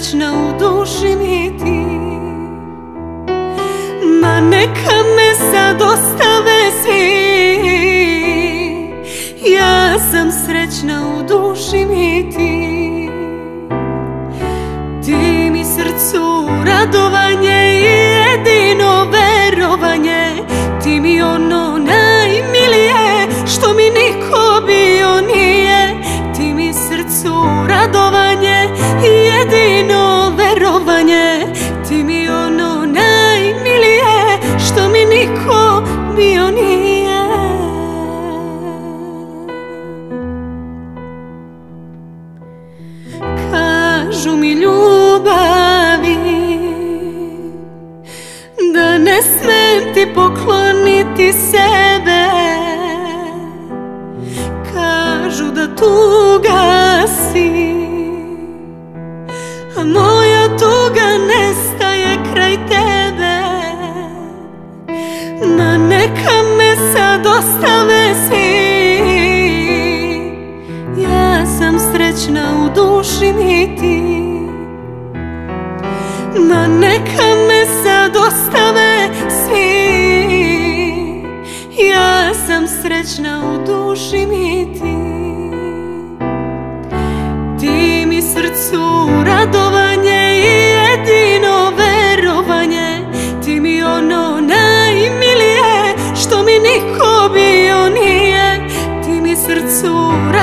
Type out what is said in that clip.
srećna u duši mi ti. Ma neka me sad ostave svi, ja sam srećna u duši mi ti. Ti mi srcu radovanje i jedino verovanje, ti mi ono najmilije što mi niko bio nije. Ti mi srcu radovanje i jedino verovanje, ti mi ono najmilije što mi niko bio nije. Kažu mi ljubavi da ne smem ti pokloniti sebe, kažu da tuga si, a moja tuga nestaje kraj tebe. Ma neka me sad ostave svi, ja sam srećna u duši mi ti. Ma neka me sad ostave svi, ja sam srećna u duši mi ti. Ti mi srcu radovanje i jedino verovanje, ti mi ono najmilije što mi niko bio nije. Ti mi srcu